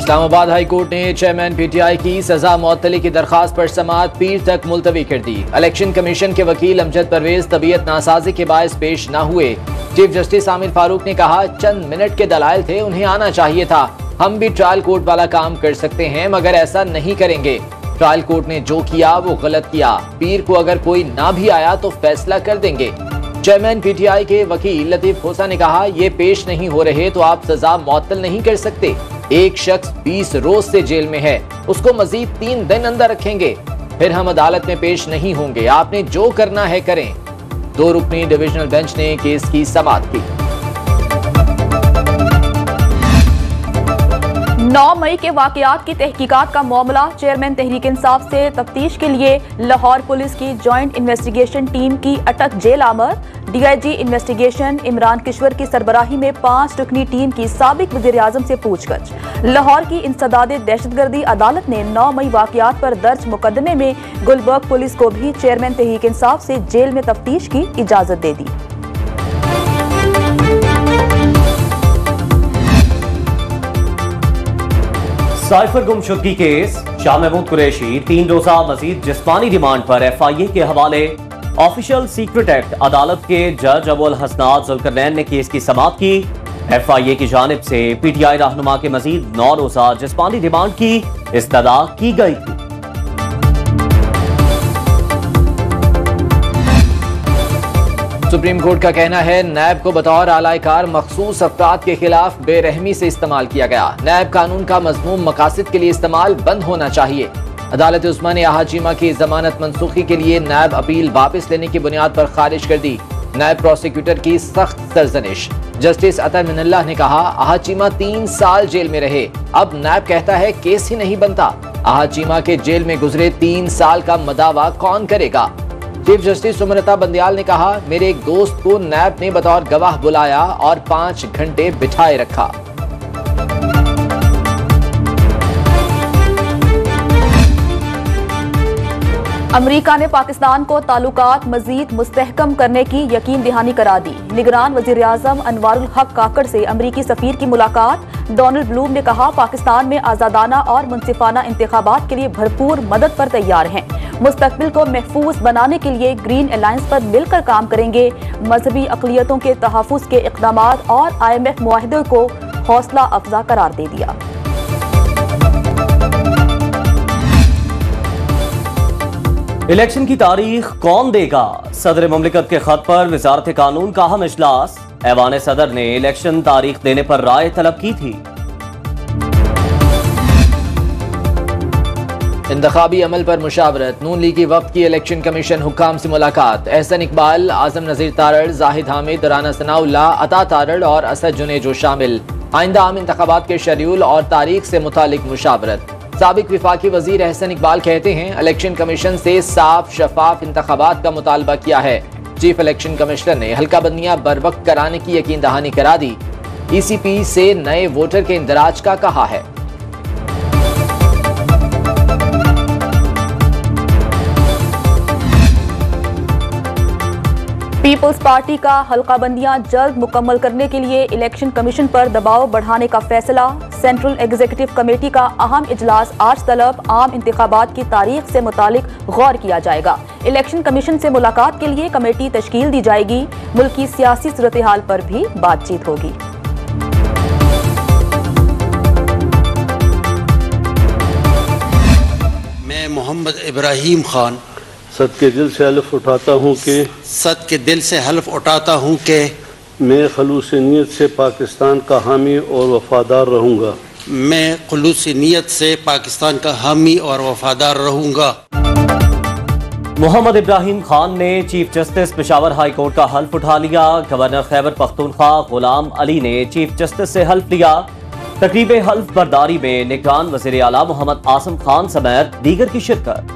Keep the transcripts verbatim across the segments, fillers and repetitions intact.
Islamabad high court ने chairman PTI की सजा मुअत्तली की दरखास्त पर समाअत पीर तक मुलतवी कर दी। इलेक्शन कमीशन के वकील अमजद परवेज तबीयत नासाजी के बायस पेश न हुए। चीफ जस्टिस आमिर फारूक ने कहा, चंद मिनट के दलाइल थे, उन्हें आना चाहिए था। हम भी ट्रायल कोर्ट वाला काम कर सकते हैं, मगर ऐसा नहीं करेंगे। ट्रायल कोर्ट ने जो किया वो गलत किया। पीर को अगर कोई ना भी आया तो फैसला कर देंगे। चेयरमैन पीटीआई के वकील लतीफ खोसा ने कहा, ये पेश नहीं हो रहे तो आप सजा मुअत्तल नहीं कर सकते। एक शख्स बीस रोज से जेल में है, उसको मजीद तीन दिन अंदर रखेंगे, फिर हम अदालत में पेश नहीं होंगे। आपने जो करना है करें। दो रुकनी डिविजनल बेंच ने केस की समाअत की। नौ मई के वाकयात की तहकीकात का मामला चेयरमैन तहरीक इंसाफ से तफ्तीश के लिए लाहौर पुलिस की जॉइंट इन्वेस्टिगेशन टीम की अटक जेल आमद। डीआईजी इन्वेस्टिगेशन इमरान किश्वर की सरबराही में पांच रुकनी टीम की साबिक वज़ीर-ए-आज़म से पूछगछ। लाहौर की इंसदाद दहशतगर्दी अदालत ने नौ मई वाकयात पर दर्ज मुकदमे में गुलबर्ग पुलिस को भी चेयरमैन तहरीक इंसाफ से जेल में तफ्तीश की इजाजत दे दी। साइफर गुमशुदगी केस, शाह महमूद कुरैशी तीन रोजा मजीद जिस्मानी रिमांड पर एफ आई ए के हवाले। ऑफिशियल सीक्रेट एक्ट अदालत के जज अबुल हसनात जुल्करनैन ने केस की समाअत की। एफ आई ए की जानिब से पी टी आई रहनुमा के मजीद नौ रोजा जिस्मानी रिमांड की इस्तदा की गई थी। सुप्रीम कोर्ट का कहना है, नैब को बतौर आलाकार मखसूस अफराद के खिलाफ बेरहमी से इस्तेमाल किया गया। नैब कानून का मज़मूम मकासद के लिए इस्तेमाल बंद होना चाहिए। अदालत उस्मा ने आहाचीमा की जमानत मनसूखी के लिए नैब अपील वापस लेने की बुनियाद पर खारिज कर दी। नैब प्रोसिक्यूटर की सख्त सरजनिश। जस्टिस अतर मिनल्लाह ने कहा, आहाचीमा तीन साल जेल में रहे, अब नैब कहता है केस ही नहीं बनता। आहाचीमा के जेल में गुजरे तीन साल का मदावा कौन करेगा? चीफ जस्टिस सुमरता बंदियाल ने कहा, मेरे एक दोस्त को नैब ने बतौर गवाह बुलाया और पांच घंटे बिठाए रखा। अमरीका ने पाकिस्तान को ताल्लुकात मजीद मुस्तहकम करने की यकीन दहानी करा दी। निगरान वजीर आजम अनवारुल हक काकड़ से अमरीकी सफीर की मुलाकात। डोनाल्ड ब्लूम ने कहा, पाकिस्तान में आजादाना और मुनसिफाना इंतखाबात के लिए भरपूर मदद पर तैयार हैं। मुस्तकबिल को महफूज बनाने के लिए ग्रीन अलायंस पर मिलकर काम करेंगे। मजहबी अकलियतों के तहफ़्फ़ुज़ के इक़दामात और आई एम एफ मुआहदे को हौसला अफजा करार दे दिया। इलेक्शन की तारीख कौन देगा? सदर मुमलिकत के खत पर वजारत कानून का अहम इजलास। ऐवान सदर ने इलेक्शन तारीख देने पर राय तलब की थी। इंतखाबी अमल पर मुशावरत। नून लीगी वफ्द की इलेक्शन कमीशन हुक्काम से मुलाकात। एहसन इकबाल, आजम नजीर तारड़, जाहिद हामिद, राना सनाउल्लाह, अता तारड़ और असद जुनेजो शामिल। आइंदा आम इंतखाबात के शेड्यूल और तारीख से मुतालिक मुशावरत। साबिक विफाकी वजीर एहसन इकबाल कहते हैं, इलेक्शन कमीशन से साफ शफाफ इंतखाबात का मुतालबा किया है। चीफ इलेक्शन कमिश्नर ने हल्का बंदियां बर वक्त कराने की यकीन दहानी करा दी। ई सी पी से नए वोटर के इंदराज का कहा है। पीपल्स पार्टी का हल्का बंदियां जल्द मुकम्मल करने के लिए इलेक्शन कमीशन पर दबाव बढ़ाने का फैसला। सेंट्रल एग्जीक्यूटिव कमेटी का अहम इजलास आज तलब। आम इंतखाबात की तारीख से मुतालिक गौर किया जाएगा। इलेक्शन कमीशन से मुलाकात के लिए कमेटी तश्कील दी जाएगी। मुल्की सियासी सूरत हाल पर भी बातचीत होगी। मैं मोहम्मद इब्राहिम खान सद के दिल से हल्फ उठाता हूँ कि सद के दिल से हल्फ उठाता हूँ कि मैं खलूस नीयत से पाकिस्तान का हामी और वफादार रहूँगा। मैं खलूस नीयत से पाकिस्तान का हामी और वफादार रहूँगा। मोहम्मद इब्राहिम खान ने chief justice Peshawar high court का हल्फ उठा लिया। गवर्नर खैबर पख्तूनख्वा गुलाम अली ने चीफ जस्टिस से हल्फ लिया। तकरीब हल्फ बर्दारी में निगरान वज़ीर आला मोहम्मद आसिम खान समेत दीगर की शिरकत।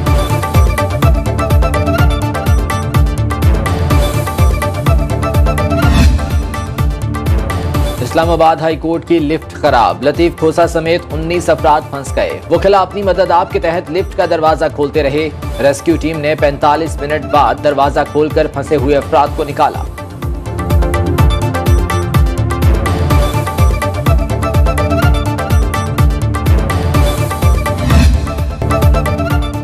इस्लामाबाद हाई कोर्ट की लिफ्ट खराब। लतीफ खोसा समेत उन्नीस अफराद फंस गए। वकीला अपनी मदद आप के तहत लिफ्ट का दरवाजा खोलते रहे। रेस्क्यू टीम ने पैंतालीस मिनट बाद दरवाजा खोलकर फंसे हुए अफराद को निकाला।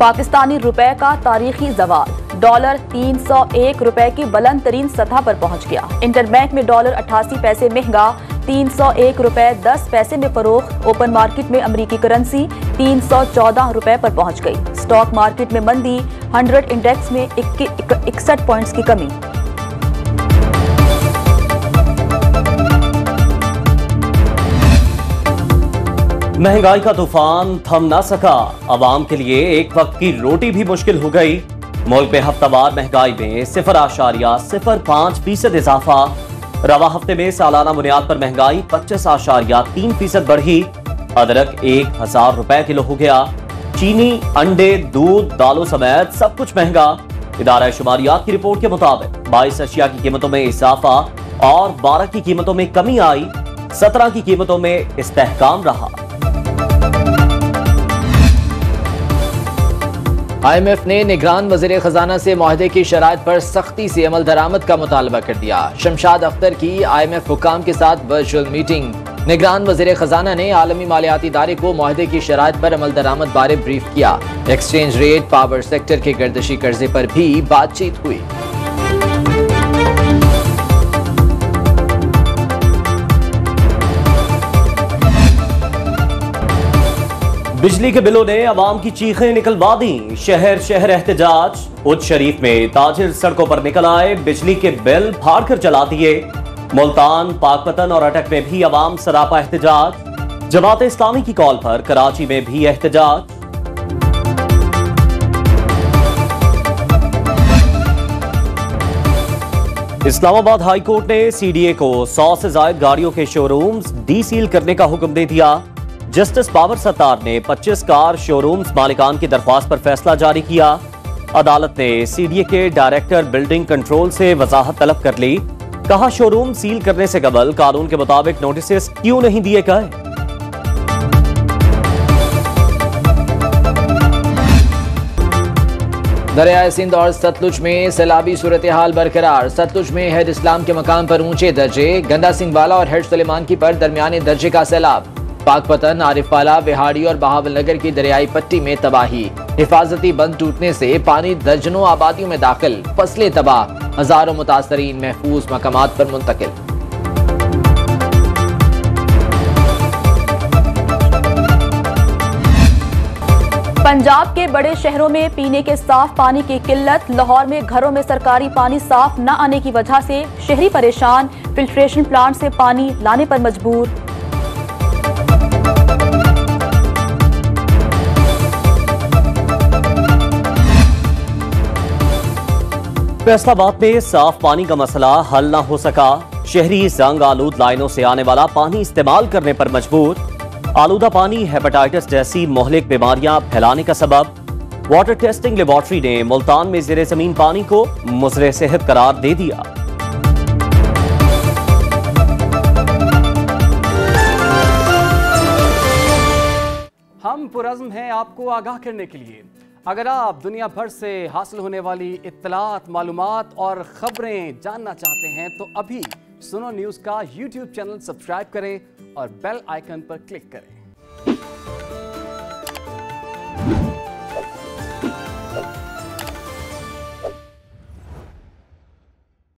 पाकिस्तानी रुपए का तारीखी जवाल, डॉलर तीन सौ एक रुपए की बुलंद तरीन सतह पर पहुंच गया। इंटरबैंक में डॉलर अट्ठासी पैसे महंगा, तीन सौ एक रुपए दस पैसे में फरोख्त। ओपन मार्केट में अमरीकी करेंसी तीन सौ चौदह रुपए पर पहुंच गई। स्टॉक मार्केट में मंदी, हंड्रेड इंडेक्स में इकसठ पॉइंट्स की कमी। महंगाई का तूफान थम ना सका, अवाम के लिए एक वक्त की रोटी भी मुश्किल हो गई। मुल्क में हफ्तावार महंगाई में सिफर आशारिया सिफर पांच फीसद इजाफा। रवा हफ्ते में सालाना बुनियाद पर महंगाई पच्चीस आशारिया तीन फीसद बढ़ी। अदरक एक हजार रुपए किलो हो गया। चीनी, अंडे, दूध, दालों समेत सब कुछ महंगा। इदारा शुमारियात की रिपोर्ट के मुताबिक बाईस अशिया की कीमतों में इजाफा और बारह की कीमतों में कमी आई। सत्रह की कीमतों में इस्तेहकाम रहा। आई एम एफ ने निगरान वज़ीर खजाना से मुआहदे की शराइत पर सख्ती से अमल दरामद का मुतालबा कर दिया। शमशाद अख्तर की आई एम एफ हुकाम के साथ वर्चुअल मीटिंग। निगरान वज़ीर खजाना ने आलमी मालियाती इदारे को मुआहदे की शराइत पर अमल दरामद बारे ब्रीफ किया। एक्सचेंज रेट, पावर सेक्टर के गर्दशी कर्जे पर भी बातचीत हुई। बिजली के बिलों ने अवाम की चीखें निकलवा दी। शहर शहर एहतजाज। उच्च शरीफ में ताजिर सड़कों पर निकल आए, बिजली के बिल फाड़ कर जला दिए। मुल्तान, पाकपतन और अटक में भी अवाम सरापा एहतजाज। जमात इस्लामी की कॉल पर कराची में भी एहतजाज। इस्लामाबाद हाई कोर्ट ने सी डी ए को सौ से ज्यादा गाड़ियों के शोरूम्स डी सील करने का हुक्म दे दिया। जस्टिस बाबर सत्तार ने पच्चीस कार शोरूम्स मालिकान की दरख्वास्त पर फैसला जारी किया। अदालत ने सी डी ए के डायरेक्टर बिल्डिंग कंट्रोल से वजाहत तलब कर ली। कहा, शोरूम सील करने से कबल कानून के मुताबिक नोटिस क्यों नहीं दिए गए। दरियाए सिंध और सतलुज में सैलाबी सूरत हाल बरकरार। सतलुज में हेड इस्लाम के मकाम पर ऊंचे दर्जे, गंदा सिंह वाला और हेड सुलेमान की पर दरमियाने दर्जे का सैलाब। पाकपतन, आरिफवाला, बिहाड़ी और बहावल नगर की दरियाई पट्टी में तबाही। हिफाजती बंद टूटने से पानी दर्जनों आबादियों में दाखिल, फसलें तबाह, हजारों मुतासरीन महफूज मकामात पर मुंतकिल। पंजाब के बड़े शहरों में पीने के साफ पानी की किल्लत। लाहौर में घरों में सरकारी पानी साफ न आने की वजह से शहरी परेशान, फिल्ट्रेशन प्लांट से पानी लाने पर मजबूर। फैसलाबाद में साफ पानी का मसला हल न हो सका। शहरी जंग आलूद लाइनों से आने वाला पानी इस्तेमाल करने पर मजबूर। आलूदा पानी हेपेटाइटिस जैसी मोहलिक बीमारियां फैलाने का सबब। वाटर टेस्टिंग लेबॉर्ट्री ने मुल्तान में ज़ेरे ज़मीन पानी को मुज़रे सेहत करार दे दिया। हम पुरज़्म हैं आपको आगाह करने के लिए। अगर आप दुनिया भर से हासिल होने वाली इत्तलात, मालूमात और खबरें जानना चाहते हैं तो अभी सुनो न्यूज़ का यूट्यूब चैनल सब्सक्राइब करें और बेल आइकन पर क्लिक करें।